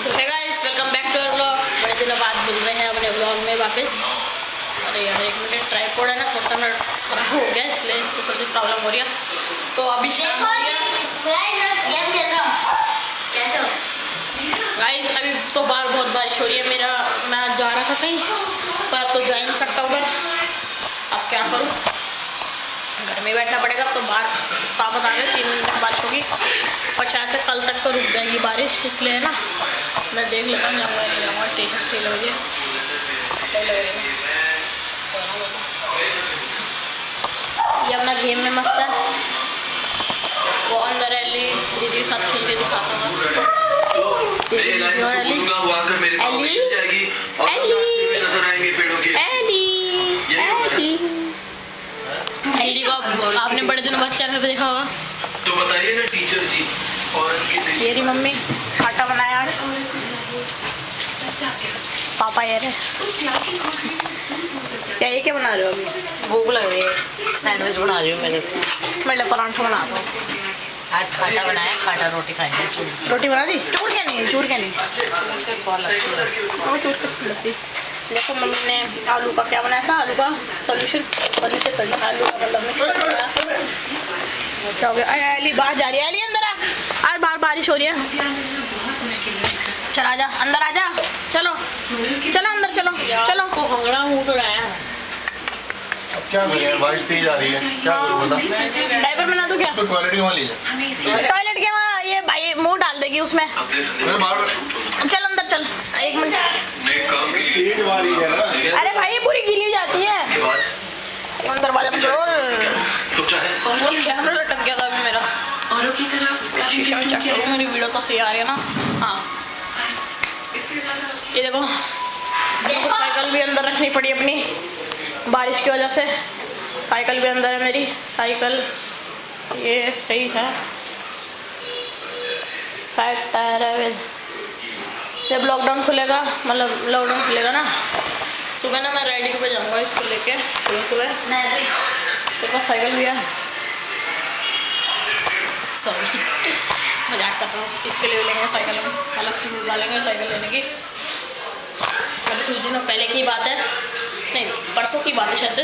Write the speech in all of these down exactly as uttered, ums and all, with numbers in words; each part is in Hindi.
तो है guys, welcome back to our vlogs. बड़े दिनों बाद मिल रहे हैं अपने व्लॉग में वापस। अरे यार एक मिनट, ट्राइपॉड है ना थोड़ा सा खराब हो गया, इसलिए इससे थोड़ी सी प्रॉब्लम हो रही है। तो अभी शाम हो गया गाइस। अभी तो बाहर बहुत बारिश हो रही है। मेरा मैं जा रहा था कहीं, पर अब तो जा ही नहीं सकता उधर। अब क्या करूँ, घर में बैठना पड़ेगा। तो बाहर पापा आ गए, तीन दिन तक बारिश होगी और शायद से कल तक तो रुक जाएगी बारिश, इसलिए ना मैं देख लेता हूँ जाऊँगा नहीं जाऊँगा। टी शर्ट सही लग रही है, सही लग रही है। ये अपना गेम में मस्त है, वो अंदर एली दीदी के साथ खेल के दिखाता हूँ। एली एली को आपने बड़े दिनों बाद चैनल पे देखा होगा, तो बताइए ना टीचर जी। और ये रही मम्मी आटा बनाया आज, पापा ये रहे। क्या ये क्या बना रहे हो अभी? भूख लग रही है, सैंडविच बना रही हूँ। मेरे मैं परांठा बना दो। आज खाटा बनाया, खाटा रोटी खाएंगे। चूर रोटी बना दी? चूर क्या नहीं, चूर क्या नहीं, स्वाद लगती है। और चूर कैसी लगती। देखो मम्मी ने आलू का क्या बनाया था, आलू का सॉल्यूशन सॉल्यूशन कर दिया। आलू का मतलब मिक्स कराया। क्या हो गया? अरे अली बाहर जा रही है, अली अंदर आ। आज बाहर बारिश हो रही है। चल आजा, अंदर आजा। चलो चलो अंदर चलो चलो। हंगड़ा मुँह तो आया। क्या करें, बारिश तेज आ रही है, क्या करूं बता। डायपर बना दूं क्या? तो क्वालिटी वहाँ लीजिए। टॉयलेट के वहाँ ये भाई मुंह डाल देगी उसमें। चल अंदर चल, एक मिनट। अरे भाई ये पूरी गीली जाती है। अंदर दरवाजा पकड़ो। कैमरा लटक गया था अभी मेरा, शीशे में चेक करो। मेरी वीडियो तो सही आ रही है ना? हाँ ये देखो, देखो साइकिल भी अंदर रखनी पड़ी अपनी बारिश की वजह से। साइकिल भी अंदर है मेरी, साइकिल ये सही है। फैट टायर है। जब लॉकडाउन खुलेगा, मतलब लॉकडाउन खुलेगा ना, सुबह ना मैं रेडी पे जाऊंगा इसको लेके। सुबह सुबह तेरे पास साइकिल भी है? सॉरी मजाक कर रहा हूँ। इसके लिए लेंगे साइकिल, हम अलग से रूट डालेंगे साइकिल लेने की। अभी कुछ दिनों पहले की बात है, नहीं परसों की बात है शायद से।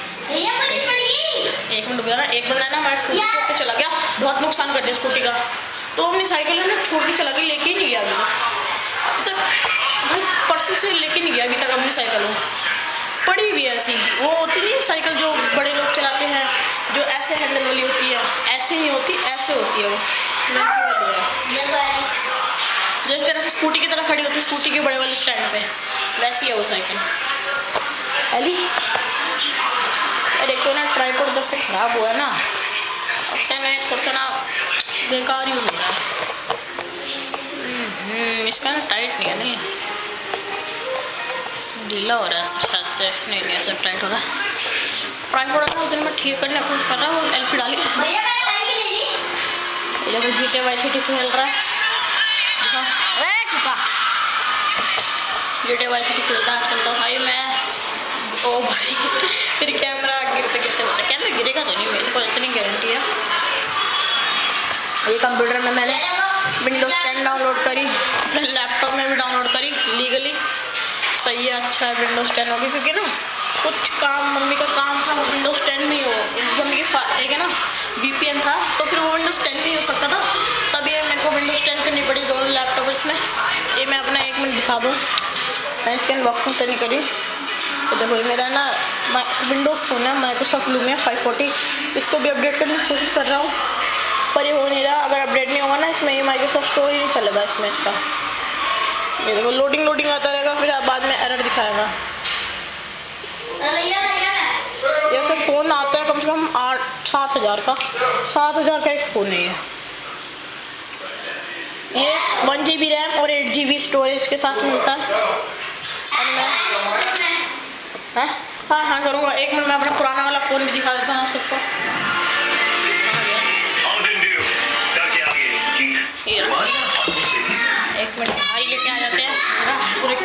एक मिनट रुक ना। एक बंदा ना हमारे स्कूटी छोड़ के चला गया, बहुत नुकसान कर दिया स्कूटी का। तो अपनी साइकिल है ना छोड़ के चला गया, लेके ही नहीं गया अभी तक। अभी तक भाई परसों से लेके नहीं गया अभी तक अपनी साइकिल। वो पड़ी हुई है ऐसी, वो होती नहीं साइकिल जो बड़े लोग चलाते हैं, जो ऐसे हैंडल वाली होती है। ऐसे नहीं होती, ऐसे होती है वो, वैसी वाली है जो एक तरह से स्कूटी की तरह खड़ी होती है, स्कूटी के बड़े वाले स्टैंड पे, वैसी है वो साइकिल। एली देखो ना, ट्राइपॉड जब से खराब हुआ है ना, अब से मैं थोड़ा सा ना बेकार ही हो रहा है। इसका ना टाइट नहीं है, नहीं ढीला हो रहा है शायद से। नहीं नहीं ऐसा टाइट हो रहा है। ट्राइपॉड ना उस दिन मैं ठीक करने को कर रहा हूँ, एल पी डाली। ये देखो G T Y C T खेल रहा है, G T Y C T खेलता है आजकल तो भाई मैं। ओ भाई फिर कैमरा गिरते गिरते होता है। कैमरा गिरेगा तो नहीं, मेरे को इतनी गारंटी है। ये कंप्यूटर में मैंने विंडोज टेन डाउनलोड करी, अपने लैपटॉप में भी डाउनलोड करी लीगली। सही है, अच्छा है विंडोज टेन होगी, क्योंकि ना कुछ काम मम्मी का काम था वो विंडोज टेन में ही हो। मम्मी की एक है ना वी पी एन था, तो फिर वो विंडोज टेन में ही हो सकता था। तब ये मेरे को विंडोज टेन करनी पड़ी दोनों लैपटॉप इसमें। ये मैं अपना एक मिनट दिखा दूँ, मैं इसके अनबॉक्सिंग तो नहीं करी। तो देखो ये मेरा ना विंडोज़ फ़ोन है, माइक्रोसॉफ्ट लूमिया फाइव फोर्टी। इसको भी अपडेट करने की कोशिश कर रहा हूँ, पर ये हो नहीं रहा। अगर अपडेट नहीं होगा ना इसमें, ये माइक्रोसॉफ्ट स्टोर ही नहीं चलेगा इसमें इसका। ये देखो लोडिंग लोडिंग आता रहेगा, फिर बाद में एरर दिखाएगा। ये सब फ़ोन आता है कम से कम आठ सात हज़ार का, सात हज़ार का एक फ़ोन है ये। ये वन जी बी रैम और एट जी बी स्टोरेज के साथ मिलता है। और मैं हाँ हाँ हाँ करूँगा। एक मिनट मैं अपना पुराना वाला फ़ोन भी दिखा देता हूँ आप सबको। एक मिनट भाई लेके आ जाते हैं पूरे।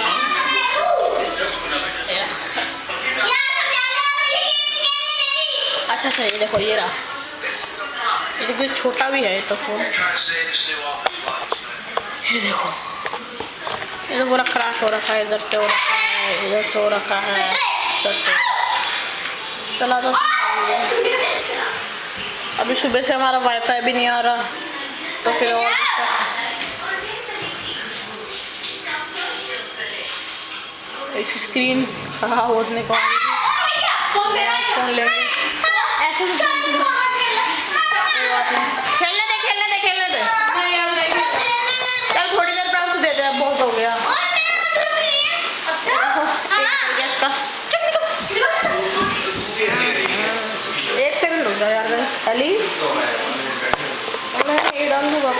अच्छा अच्छा ये देखो, ये रहा, ये देखो छोटा भी है तो फ़ोन। ये देखो ये तो पूरा क्रैश हो रखा है, इधर से हो रखा है, इधर से हो रखा है, सब से चला तो। अभी सुबह से हमारा वाईफाई भी नहीं आ रहा, तो फिर और इसकी स्क्रीन खराब होने को फोन लेंगे। ऐसे खेलने दे खेलने दे खेलने दे चल थोड़ी देर प्राउंस दे दे, बहुत हो गया। एक सेकंड रुक जा यार अली, मैं ये डाल दूँगा।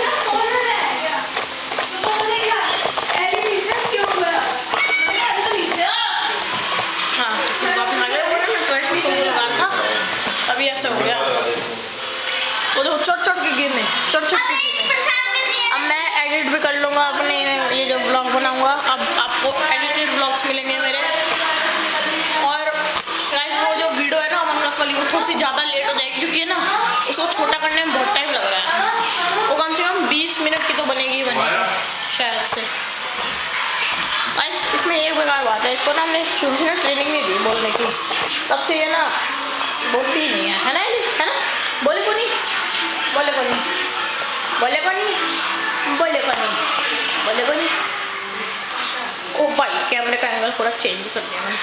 हाँ वापस आ गया, लगा था अभी ऐसा हो गया। वो तो चोट चोट के गिरने चोट चोट के गिरने। अब मैं एडिट भी कर लूँगा अपने ये जो ब्लॉग बनाऊँगा। अब आपको एडिटेड ब्लॉग्स मिलेंगे मेरे। और गाइस वो जो वीडियो है ना अमंग अस वाली, वो थोड़ी सी ज़्यादा लेट हो जाएगी क्योंकि है ना उसको छोटा करने में बहुत टाइम लग रहा है। वो कम से कम बीस मिनट की तो बनेगी ही बनेगी शायद से। गाइस इसमें एक बेकार बात है, इसको ना हमने शुरू से ट्रेनिंग नहीं दी बोलने की, तब से ये ना बोलती ही नहीं है, है ना है ना? बोले को नहीं बोले को नहीं बोले को नहीं बोले को नहीं बोले को नहीं। ओ भाई कैमरे का एंगल थोड़ा चेंज कर दिया मैंने।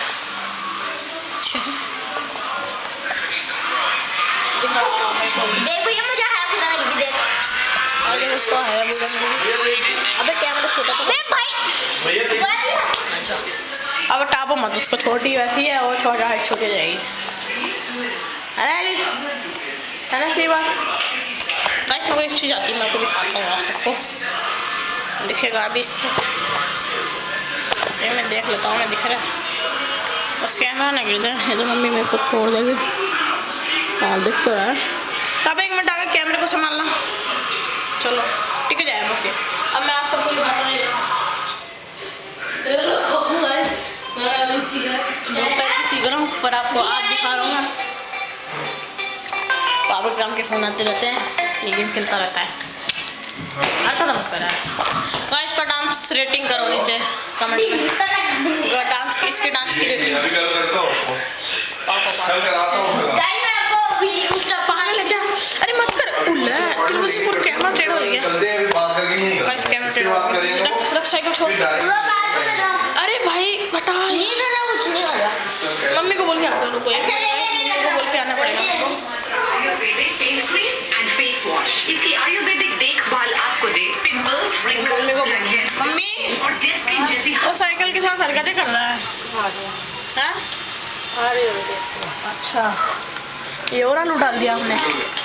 देख भैया मुझे हायाबुसा मिल गई, देख और देख उसको हायाबुसा मिल गई। अबे कैमरा छोटा तो भाई अच्छा अब टापो मत उसको, छोटी वैसी है और छोटा है छोटी जाएगी, है ना है ना? सही बात। गाइस मेरे को एक चीज़ आती है, मैं आपको दिखाता हूँ आप सबको दिखेगा अभी इससे। ये मैं देख लेता हूँ, मैं दिख रहा है बस कैमरा ना गिर जाए, ये तो मम्मी मेरे को तोड़ देगी। हाँ दिख तो रहा है। अब एक मिनट आगे कैमरे को संभालना, चलो टिक जाए बस ये। अब मैं आप सबको दिखाता हूँ, सीख रहा हूँ पर आपको आज दिखा रहा हूँ मैं। पापा काम के फोन आते रहते हैं, ये गेम खेलता रहता है। आता ना मत करा। गाइस का डांस रेटिंग करो नीचे कमेंट में, डांस इसके डांस की रेटिंग। अभी कर करता हूँ पापा कल कराता हूँ। गाइस मैं आपको अभी उसका पागल है क्या? अरे मत कर उल्ला, तेरे वजह से पूरा कैमरा टेढ़ा हो गया। चलते हैं अभी बात करके नहीं करते। गाइस कैमरा टेढ़ा हो गया, रख साइकिल छोड़। अरे भाई बता, ये तो कुछ नहीं होगा। मम्मी को बोल के आता हूँ, रुको मम्मी को बोल के आना पड़ेगा हमको। इसकी आयुर्वेदिक देखभाल आपको दे पिंपल्स, मम्मी को मम्मी और डेस्किन जैसी वो साइकिल के साथ हरकतें कर रहा है। हाँ अच्छा ये और आलू डाल दिया हमने।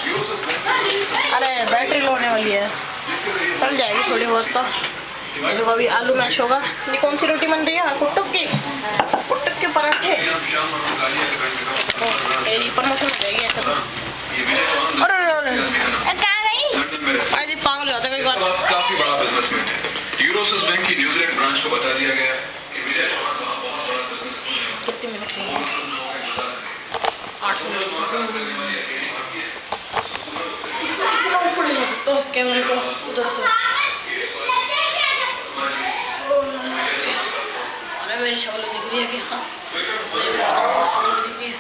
अरे बैटरी लो होने वाली है, चल जाएगी थोड़ी बहुत तो। ये तो अभी आलू मैश होगा। ये कौन सी रोटी बन रही है? कुट्टुक की, कुट्टुक के पराठे। ये प्रमोशन हो जाएगी ऐसा तो। अरे अरे कहाँ गई? आज ये पागल हो जाता है कई बार। काफी बड़ा बिजनेसमैन है। यूरोसिस बैंक की न्यूजीलैंड ब्रांच को बता दिया गया कि विजय कितनी मिनट की? आठ मिनट। इतना ऊपर नहीं हो सकता उस कैमरे को उधर से। अरे मेरी शक्ल दिख रही है कि हाँ दिख रही है।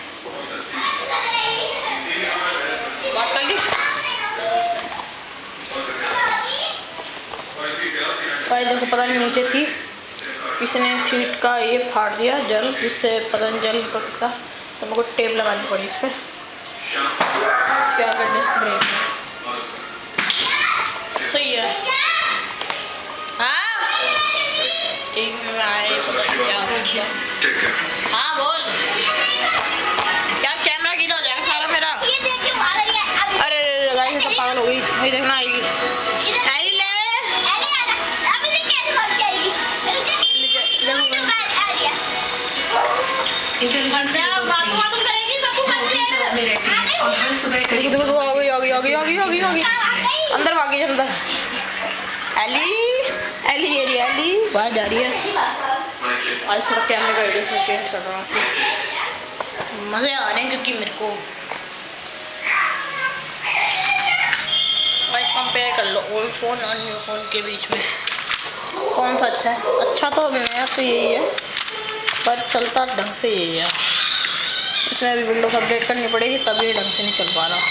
बात कर ली भाई, देखो पता नहीं नीचे थी, किसी ने सीट का ये फाड़ दिया जल, जिससे पता नहीं जल निकल सकता, तो मेरे को टेप लगानी पड़ी इस पर। इसके आगे डिस्क ब्रेक है, सही है। हाँ एक मिनट आए, पता नहीं क्या हो। हाँ बोल, क्या कैमरा गीला हो जाएगा सारा मेरा? ये देख के पागल है अभी। अरे अरे गाइस तो पागल हो गई, ये देखना आएगी। आई ले अरे आजा, अभी देख कैसे भाग जाएगी। क्या बातों बातों करेगी, सबको बच्चे करीब देखो आ गई आ गई आ गई आ गई आ गई आ गई अंदर भागी अंदर। एली एली एली एली बाहर जा रही है। आज थोड़ा कैमरे का एडिट चेंज कर रहा हूँ, मज़े आ रहे हैं क्योंकि मेरे को वाइस कंपेयर कर लो ओल्ड फ़ोन और न्यू फ़ोन के बीच में। कौन सा अच्छा है? अच्छा तो नया तो यही है, पर चलता ढंग से यही है। इसमें अभी विंडोज अपडेट करनी पड़ेगी, तभी ढंग से नहीं चल पा रहा।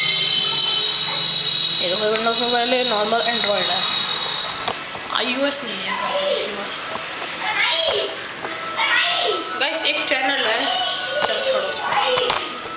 ये देखो विंडोज में पहले नॉर्मल एंड्रॉयड है, आईओएस नहीं है इसके पास। गाइस एक चैनल है, चल छोड़ो उसको।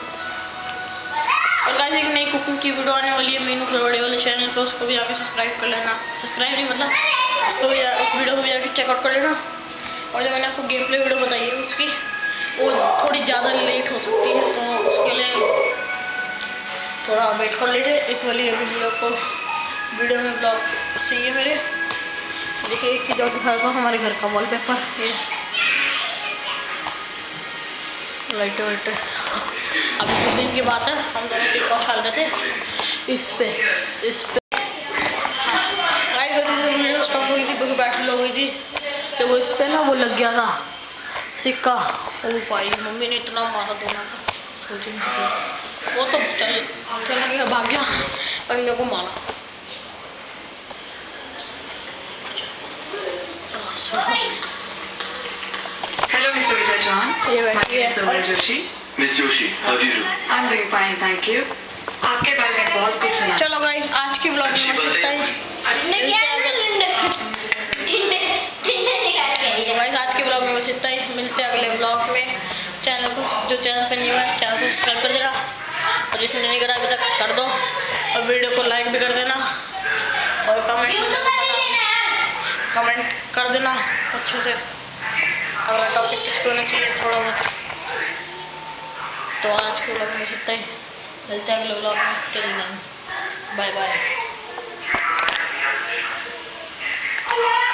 और गाइस एक नई कुकिंग की वीडियो आने वाली है मीनू खलवाड़े वाले चैनल पे, उसको भी जाके सब्सक्राइब कर लेना। सब्सक्राइब नहीं मतलब उसको भी, उस वीडियो को भी जाके चेकआउट कर लेना। और जो मैंने आपको गेम प्ले वीडियो बताई है उसकी, वो थोड़ी ज़्यादा लेट हो सकती है, तो उसके लिए थोड़ा वेट कर लीजिए। इस वाली अभी वीडियो को वीडियो में ब्लॉग सही है मेरे। देखिए एक चीज़ और दिखाएगा, हमारे घर का वॉलपेपर, ये लाइट वाइट। अभी कुछ दिन की बात है, हम दोनों सिक्का उछाल रहे थे इस पे इस पे गाइस गलती से वीडियो स्टॉप हो गई थी क्योंकि बैटरी लो गई थी, तो वो इस पे ना वो लग गया था सिक्का। वो पाई मम्मी ने इतना मारा दोनों को, सोच नहीं सकती। वो तो चल चला गया, भाग गया, पर मेरे को मारा। Hello, Mister Vijay John. ये बैठी है। Soumya Joshi. Miss Joshi, how do you? I'm doing fine, thank you. आपके बारे में बहुत कुछ सुना। चलो गाइस आज की ब्लॉग में बस इतना ही। टिंडे क्या है ना टिंडे टिंडे टिंडे निकाल के। तो गाइस आज के ब्लॉग में बस इतना ही, मिलते हैं अगले ब्लॉग में। चैनल को जो चैनल पे नहीं हुआ है चैनल को सब्सक्राइब कर देना, और जिसने नहीं करा अभी तक कर दो, और वीडियो को लाइक भी कर देना, और कमेंट कमेंट कर देना अच्छे से। अगला टॉपिक किस पे होना चाहिए थोड़ा बहुत। तो आज के ब्लॉग में बस इतना ही, मिलते हैं अगले ब्लॉग में। Till then bye bye.